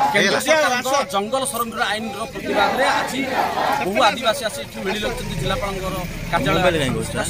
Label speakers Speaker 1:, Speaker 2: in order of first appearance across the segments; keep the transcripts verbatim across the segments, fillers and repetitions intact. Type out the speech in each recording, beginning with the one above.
Speaker 1: जंगल संरक्षण आईन प्रतिवाद में आज बहु आदिवासी आसी मिली जिलापाल कार्यालय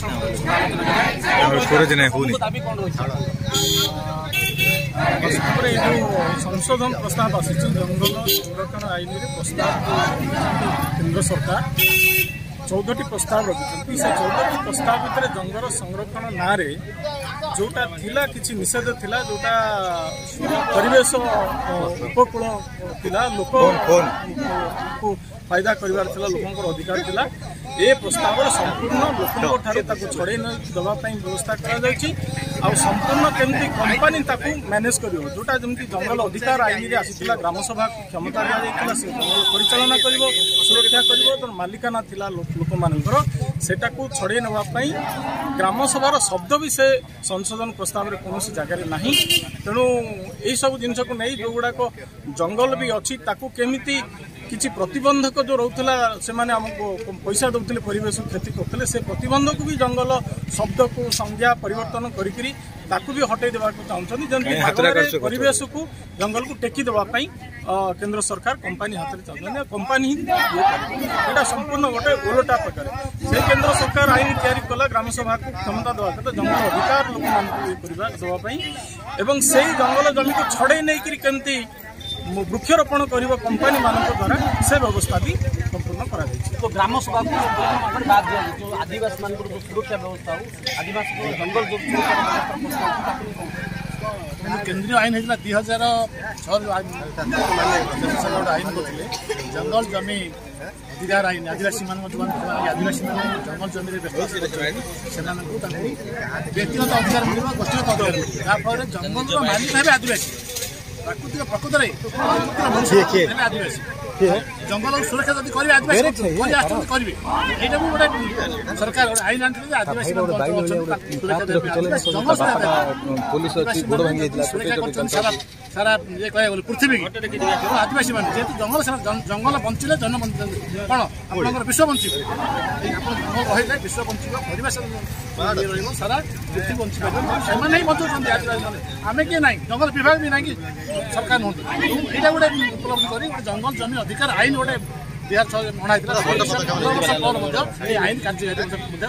Speaker 2: संशोधन प्रस्ताव आसी जंगल संरक्षण आईन प्रस्ताव केंद्र सरकार चौदह प्रस्ताव रखी से चौदह प्रस्ताव भितर जंगल संरक्षण ना जोटा थिला किछि निषेध थिला जोटा परिवेश उपकूल थिला लोक को फायदा करिवार थिला लोकंकर अधिकार थिला ए प्रस्ताव संपूर्ण लोकंक ठारे ताको छड़े न दबा पई व्यवस्था करा जायछि आ संपूर्ण केमती कंपनी ताको मैनेज करियो जोटा जेमती जंगल अधिकार आईन रे आसीथिला ग्राम सभा क्षमता दिया जायतिला से जंगल परिचालना करिवो सुरक्षा करिवो तो मालिकाना थिला लोक मानकर सेटा को छड़े नवा पई ग्राम सभार शब्द भी से संशोधन प्रस्ताव रे कोनोसी जगह रे नाही तेणु एई सब जिनस को नै जो गुडा को जंगल भी अछि ताको केमिति किछि प्रतिबंधक जो रहउतला से माने हमको पैसा दउतले परिवेश क्षति करतले से प्रतिबंधक भी जंगल शब्द को संज्ञा परिवर्तन करिकरी ताकू भी हटै देबा को चाहछनी जंती परिवेश को जंगल को टेकी देबा पई केंद्र सरकार कंपनी हाथ रे चाहछनी कंपनी एटा संपूर्ण गोटे ओलटा प्रकार से केंद्र सरकार आईन तैयारी कला ग्राम सभा को क्षमता देबा के जंगल अधिकार लोक मान करबा देबा पई एवं सेही जंगल जमी को छड़े नै करी केंती वृक्षरोपण कर कंपनी मान द्वारा से व्यवस्था भी संपूर्ण करा तो
Speaker 1: ग्राम सभा बाद जो आदिवासी मान सुरक्षा व्यवस्था हो आदिवासी जंगल जो
Speaker 2: केंद्रीय आईन होता दुई हजार छह आईन करते जंगल जमी अधिकार आईन आदिवासी मान आदिवासी मान जंगल जमी से व्यक्तिगत अधिकार मिल गोष्ठीगत अधिकार मिले जहाँफल जंगल मालिक है आदिवासी प्राकृतिक प्रकृत आदिवासी जंगल सुरक्षा जब करेंगे आदिवासी करेंगे यहाँ गोटे सरकार आईन आनी आदिवासी सारा सारा ये कह पृथ्वी आदिवासी मान जेहतु जंगल जंगल बंचले जन कौन आप विश्व बंच जंगल विश्व बंच परिवेश सारा पृथ्वी बंची पार से बचाऊँ आदिवासी मैंने आम किए ना जंगल विभाग भी ना कि सरकार नुहत यहाँ गोटे उपलब्ध कर जंगल जमी अधिकार आईन गोटे दुई हजार छह अणाई आईन कार्यकारी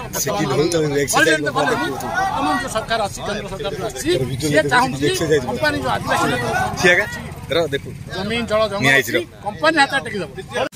Speaker 2: वर्तमान जो सरकार अच्छी केंद्र सरकार जो अच्छी चाहूँगी कंपनी जो आदिवासी जमीन जल जंगल कंपनी हाथ टेकी